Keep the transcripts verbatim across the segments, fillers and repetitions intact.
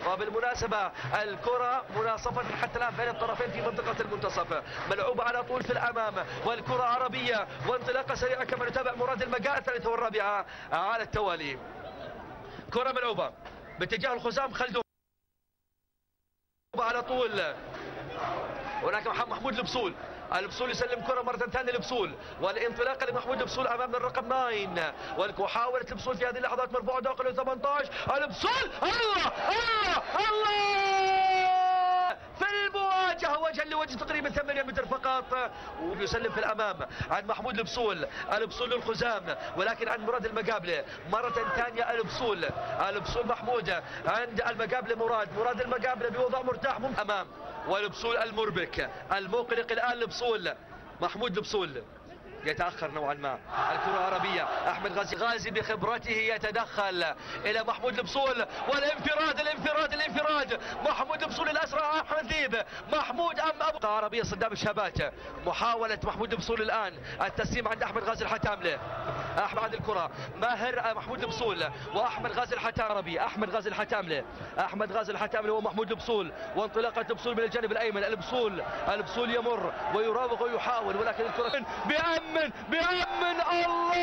وبالمناسبة الكرة مناصفة حتى الآن بين الطرفين في منطقة المنتصف، ملعوبة على طول في الأمام والكرة عربية وانطلاقة سريعة كما نتابع مراد المقاء الثالثة والرابعة على التوالي. كرة ملعوبة باتجاه الخزام، خلدون على طول، هناك محمود البصول، البصول يسلم كرة مرة ثانية لبصول، والانطلاقة لمحمود البصول أمامنا الرقم تسعة، ومحاولة البصول في هذه اللحظات مرفوعة داخل ال ثمانية عشر، البصول الله الله الله في المواجهة وجها لوجه تقريبا ثمانية متر فقط، ويسلم في الأمام عن محمود البصول، البصول للخزام ولكن عن مراد المقابلة مرة ثانية، البصول البصول محمود عند المقابلة مراد، مراد المقابلة بوضع مرتاح أمام، والبصول المربك المقلق الآن البصول، محمود البصول يتأخر نوعا ما، الكرة عربية، أحمد غازي غازي بخبرته يتدخل إلى محمود البصول، والانفراد الانفراد الانفراد محمود البصول الأسرع، أحمد ذيب، محمود أم أبو عربية صدام الشابات، محاولة محمود البصول الآن التسليم عند أحمد غازي الحتاملة، أحمد عند الكرة ماهر محمود البصول وأحمد غازي الحتاملة، أحمد غازي الحتاملة، أحمد غازي الحتاملة ومحمود البصول، وانطلاقة البصول من الجانب الأيمن، البصول البصول يمر ويراوغ ويحاول ولكن الكرة بأمن بأمن الله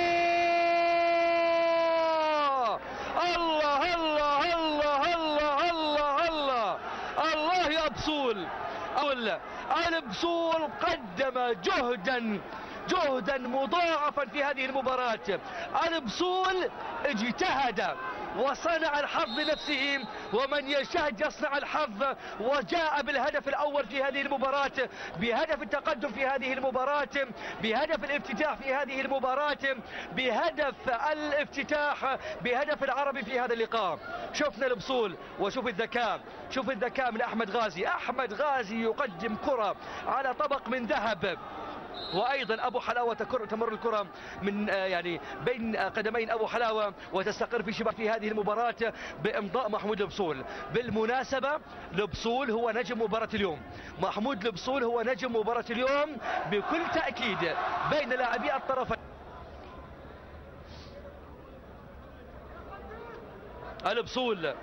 الله الله الله الله الله الله الله يا بصول، البصول قدم جهدا جهدا مضاعفا في هذه المباراة، البصول اجتهد وصنع الحظ لنفسه، ومن يجتهد يصنع الحظ، وجاء بالهدف الأول في هذه المباراة، بهدف التقدم في هذه المباراة، بهدف الافتتاح في هذه المباراة، بهدف الافتتاح، بهدف العربي في هذا اللقاء. شفنا البصول وشوف الذكاء، شوف الذكاء من أحمد غازي، أحمد غازي يقدم كرة على طبق من ذهب، وايضا ابو حلاوه تمر الكره من يعني بين قدمين ابو حلاوه وتستقر في شباك في هذه المباراه بامضاء محمود البصول. بالمناسبه البصول هو نجم مباراه اليوم، محمود البصول هو نجم مباراه اليوم بكل تاكيد بين لاعبي الطرفين. البصول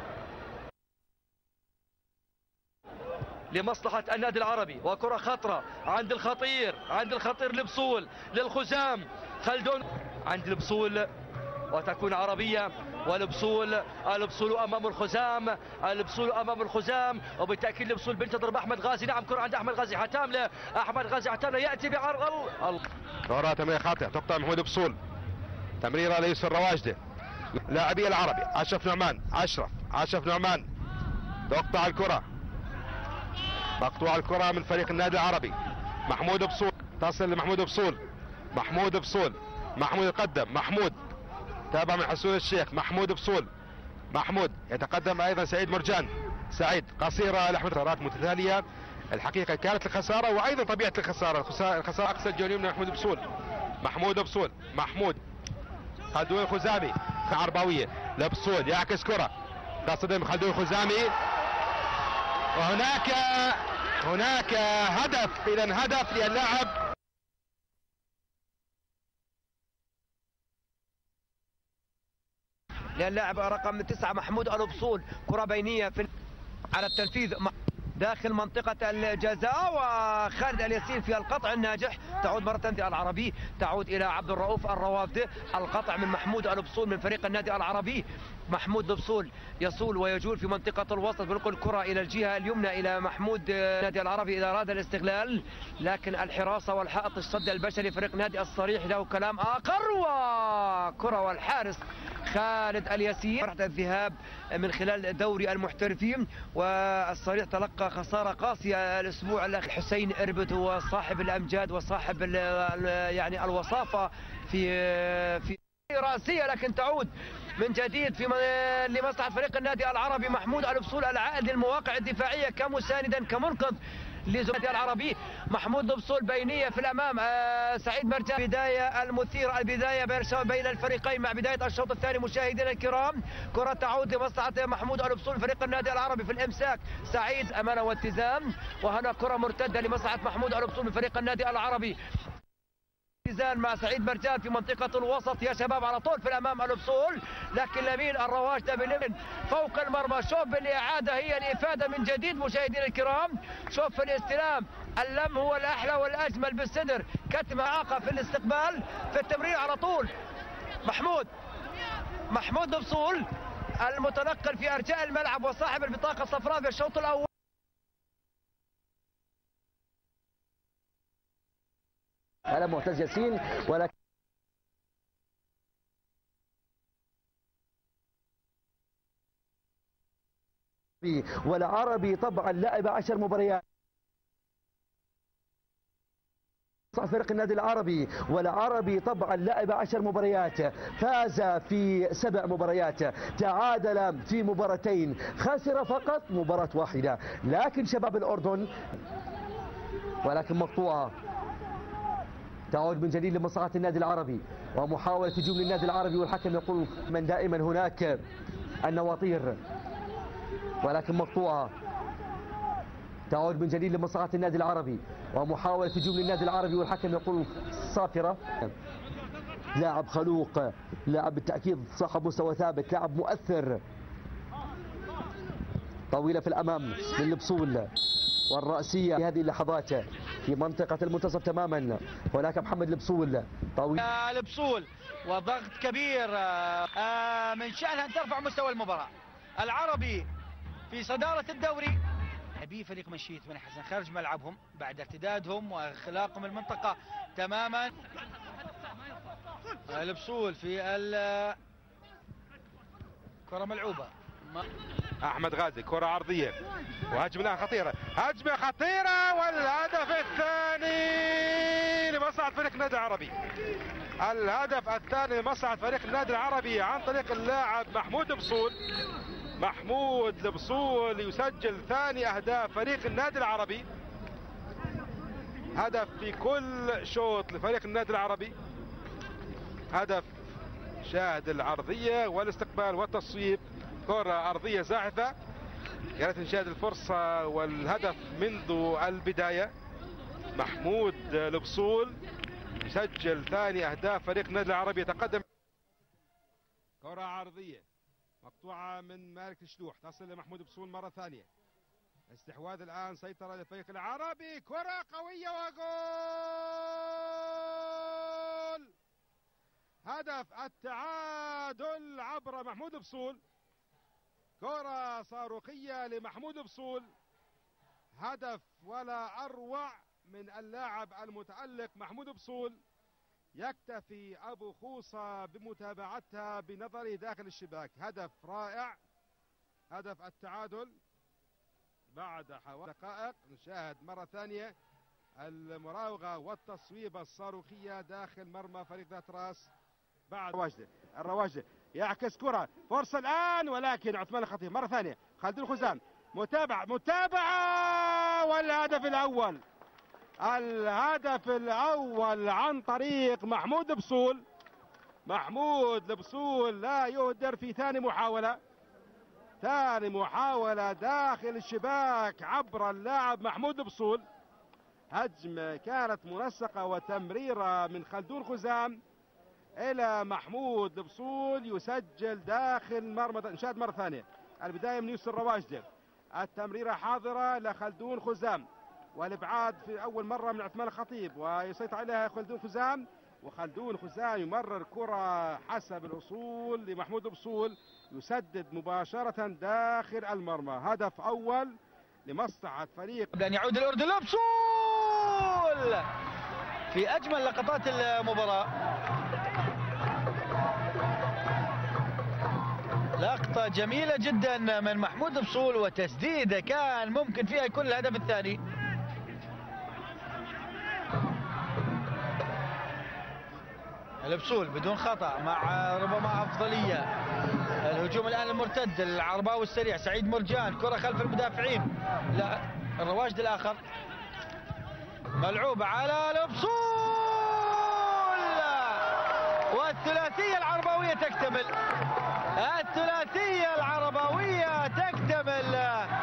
لمصلحة النادي العربي، وكرة خطرة عند الخطير عند الخطير البصول للخزام، خلدون عند البصول وتكون عربية، والبصول البصول امام الخزام، البصول امام الخزام، وبالتاكيد البصول بينتظر احمد غازي، نعم كرة عند احمد غازي حتاملة، احمد غازي حتاملة ياتي بعرض كرة تمريرة خاطئة تقطع محمود البصول، تمريرة ليسر رواجده، لاعبي العربي اشرف نعمان، اشرف اشرف نعمان تقطع الكرة، مقطوع الكرة من فريق النادي العربي، محمود بصول تصل لمحمود بصول، محمود بصول، محمود يقدم، محمود تابع من حسون الشيخ، محمود بصول، محمود يتقدم ايضا سعيد مرجان، سعيد قصيرة لاحمد، قرارات متتالية الحقيقة كانت الخسارة وايضا طبيعة الخسارة، الخسارة اقصى الجولين من محمود بصول، محمود بصول، محمود خلدون الخزامي عرباوية لبصول يعكس كرة تصدم خلدون الخزامي، وهناك هناك هدف، اذا هدف للاعب للاعب رقم تسعة محمود البصول، كرة بينية في على التنفيذ داخل منطقة الجزاء، وخالد الياسين في القطع الناجح، تعود مرة ثانية العربي، تعود إلى عبد الرؤوف الروافدي، القطع من محمود البصول من فريق النادي العربي، محمود البصول يصول ويجول في منطقة الوسط، بنقل الكرة إلى الجهة اليمنى إلى محمود النادي العربي إذا أراد الاستغلال، لكن الحراسة والحائط الصد البشري فريق نادي الصريح له كلام آخر، وكرة والحارس خالد الياسين بعد الذهاب من خلال دوري المحترفين، والصريح تلقى خسارة قاسية الأسبوع الأخير. حسين إربد هو صاحب الأمجاد وصاحب ال ال يعني الوصافة في في راسية، لكن تعود من جديد في لمصلحة فريق النادي العربي، محمود البصول العائد للمواقع الدفاعية كمساندا كمنقذ لزملاء العربي، محمود البصول بينية في الأمام، آه سعيد مرجان، بداية المثيرة، البداية بين الفريقين مع بداية الشوط الثاني مشاهدينا الكرام، كرة تعود لمصلحة محمود البصول فريق النادي العربي في الإمساك، سعيد أمانة واتزان، وهنا كرة مرتدة لمصلحة محمود البصول من فريق النادي العربي. ميزان مع سعيد مرجان في منطقة الوسط يا شباب، على طول في الأمام الفصول، لكن لمين الرواج ده بلمن فوق المرمى. شوف بالإعادة هي الإفادة من جديد مشاهدينا الكرام. شوف في الاستلام اللم هو الأحلى والأجمل بالصدر، كتم إعاقة في الاستقبال في التمرير على طول. محمود محمود بصول المتنقل في أرجاء الملعب وصاحب البطاقة الصفراء في الشوط الأول. هذا معتز ياسين، ولكن والعربي طبعا لعب عشر مباريات. فريق النادي العربي والعربي طبعا لعب عشر مباريات، فاز في سبع مباريات، تعادل في مباراتين، خسر فقط مباراة واحدة. لكن شباب الأردن ولكن مقطوعة تعود من جديد لمصلحة النادي العربي، ومحاولة هجوم للنادي العربي، والحكم يقول من دائما هناك النواطير، ولكن مقطوعة تعود من جديد لمصلحة النادي العربي، ومحاولة هجوم للنادي العربي، والحكم يقول صافرة. لاعب خلوق، لاعب بالتأكيد صاحب مستوى ثابت، لاعب مؤثر. طويلة في الأمام من البصول، والرأسية في هذه اللحظات في منطقة المنتصف تماما. هناك محمد البصول طويل البصول وضغط كبير من شأنها أن ترفع مستوى المباراة. العربي في صدارة الدوري، حبي فريق مشيت بن حسن خارج ملعبهم بعد ارتدادهم واخلاقهم المنطقة تماما. البصول في الكرة ملعوبة. احمد غازي كرة عرضية وهجمة خطيرة، هجمة خطيرة، والهدف الثاني لمصلحة فريق النادي العربي. الهدف الثاني لمصلحة فريق النادي العربي عن طريق اللاعب محمود بصول. محمود البصول يسجل ثاني اهداف فريق النادي العربي، هدف في كل شوط لفريق النادي العربي. هدف شاهد العرضية والاستقبال والتصويب، كرة أرضية زاحفة، يا ريت نشاهد الفرصة والهدف منذ البداية. محمود البصول يسجل ثاني أهداف فريق النادي العربي، يتقدم. كرة عرضية مقطوعة من مالك الشلوح، تصل لمحمود بصول مرة ثانية. استحواذ الآن، سيطرة للفريق العربي، كرة قوية وجول. هدف التعادل عبر محمود بصول، كرة صاروخية لمحمود بصول، هدف ولا أروع من اللاعب المتألق محمود بصول. يكتفي أبو خوصة بمتابعتها بنظره داخل الشباك. هدف رائع، هدف التعادل بعد حوالي دقائق. نشاهد مرة ثانية المراوغة والتصويبة الصاروخية داخل مرمى فريق ذات راس. بعد الرواجدة الرواجدة يعكس كرة، فرصة الآن، ولكن عثمان الخطيب مرة ثانية. خالد الخزام متابعة متابعة والهدف الأول. الهدف الأول عن طريق محمود بصول. محمود البصول لا يهدر في ثاني محاولة، ثاني محاولة داخل الشباك عبر اللاعب محمود بصول. هجمة كانت منسقة وتمريرة من خلدون خزام إلى محمود البصول، يسجل داخل مرمى. نشاهد مرة ثانية البداية من يوسف الرواجدة، التمريرة حاضرة لخلدون خزام، والابعاد في اول مره من عثمان الخطيب، ويسيطر عليها خلدون خزام، وخلدون خزام يمرر كره حسب الاصول لمحمود بصول، يسدد مباشره داخل المرمى. هدف اول لمصلحه فريق. قبل ان يعود الاردن لبصول في اجمل لقطات المباراه، لقطه جميله جدا من محمود بصول، وتسديده كان ممكن فيها يكون الهدف الثاني. البصول بدون خطأ مع ربما أفضلية. الهجوم الآن المرتد العرباوي السريع سعيد مرجان، كرة خلف المدافعين، لا الرواجد الآخر، ملعوبة على البصول، والثلاثية العرباوية تكتمل. الثلاثية العرباوية تكتمل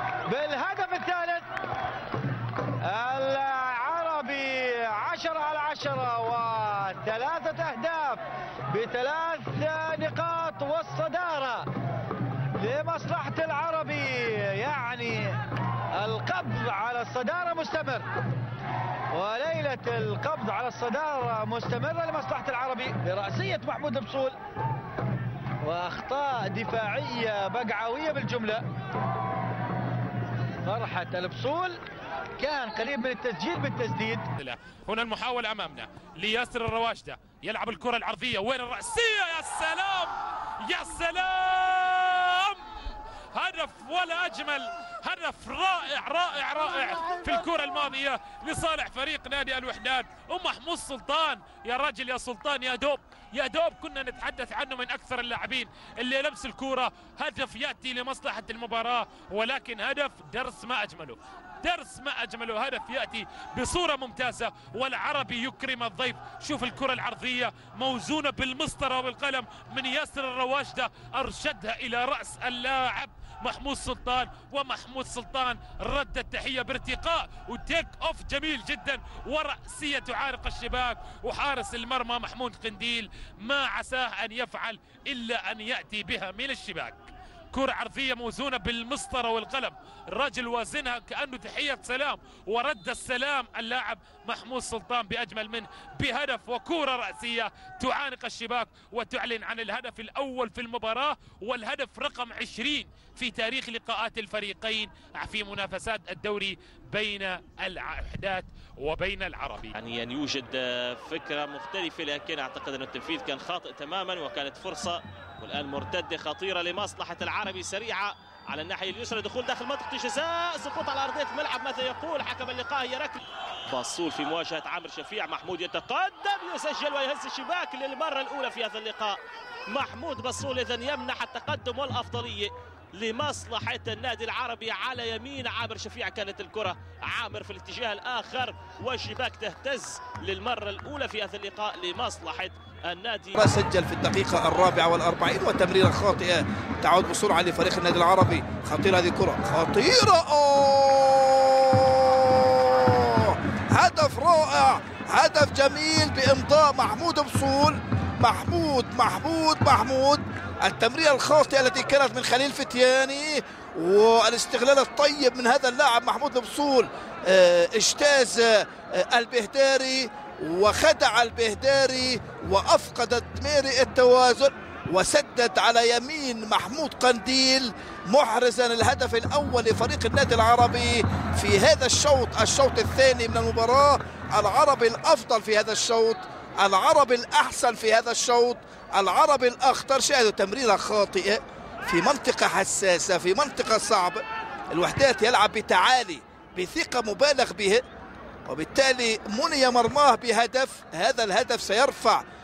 بالهدف الثالث. العربي عشرة على عشرة وثلاثة أهداف بثلاث نقاط والصدارة لمصلحة العربي. يعني القبض على الصدارة مستمر، وليلة القبض على الصدارة مستمرة لمصلحة العربي برأسية محمود البصول، وأخطاء دفاعية بقعوية بالجملة. فرحة البصول كان قريب من التسجيل بالتسديد. هنا المحاولة أمامنا لياسر الرواشدة، يلعب الكرة العرضية، وين الرأسية؟ يا سلام يا سلام، هدف ولا أجمل، هدف رائع رائع رائع في الكرة الماضية لصالح فريق نادي الوحدات. ومحمود سلطان، يا راجل يا سلطان، يا دوب يا دوب كنا نتحدث عنه من أكثر اللاعبين اللي لمس الكرة. هدف يأتي لمصلحة المباراة، ولكن هدف درس ما أجمله، درس ما أجمله. هدف يأتي بصورة ممتازة، والعربي يكرم الضيف. شوف الكرة العرضية موزونة بالمسطرة وبالقلم من ياسر الرواشدة، أرشدها إلى رأس اللاعب محمود سلطان، ومحمود سلطان رد التحية بارتقاء وتيك اوف جميل جدا، ورأسية تعارق الشباك، وحارس المرمى محمود قنديل ما عساه أن يفعل إلا أن يأتي بها من الشباك. كرة عرضية موزونة بالمسطرة والقلم، الرجل وازنها كأنه تحية سلام، ورد السلام اللاعب محمود سلطان بأجمل منه بهدف وكرة رأسية تعانق الشباك وتعلن عن الهدف الأول في المباراة، والهدف رقم عشرين في تاريخ لقاءات الفريقين في منافسات الدوري بين الوحدات وبين العربي. يعني أن يوجد فكرة مختلفة، لكن أعتقد أن التنفيذ كان خاطئ تماما، وكانت فرصة والآن مرتدة خطيرة لمصلحة العربي سريعة على الناحية اليسرى، دخول داخل منطقة الجزاء، سقوط على أرضية الملعب. ماذا يقول حكم اللقاء؟ هي ركلة. باصول في مواجهة عامر شفيع، محمود يتقدم يسجل ويهز الشباك للمرة الأولى في هذا اللقاء. محمود باصول إذن يمنح التقدم والأفضلية لمصلحة النادي العربي على يمين عامر شفيع. كانت الكرة عامر في الاتجاه الآخر، والشباك تهتز للمرة الأولى في هذا اللقاء لمصلحة النادي. سجل في الدقيقة الرابعة والأربعين، وتمريرة خاطئة تعود بسرعة لفريق النادي العربي. خطيرة هذه الكرة، خطيرة، أوه هدف رائع، هدف جميل بإمضاء محمود بصول. محمود محمود محمود التمريرة الخاطئة التي كانت من خليل فتياني، والاستغلال الطيب من هذا اللاعب محمود البصول. اجتاز البهداري وخدع البهداري وأفقد دميري التوازن، وسدد على يمين محمود قنديل محرزا الهدف الأول لفريق النادي العربي في هذا الشوط، الشوط الثاني من المباراة. العربي الأفضل في هذا الشوط، العربي الأحسن في هذا الشوط، العربي الأخطر. شاهدوا تمريرة خاطئة في منطقة حساسة، في منطقة صعبة. الوحدات يلعب بتعالي بثقة مبالغ به، وبالتالي مني مرماه بهدف. هذا الهدف سيرفع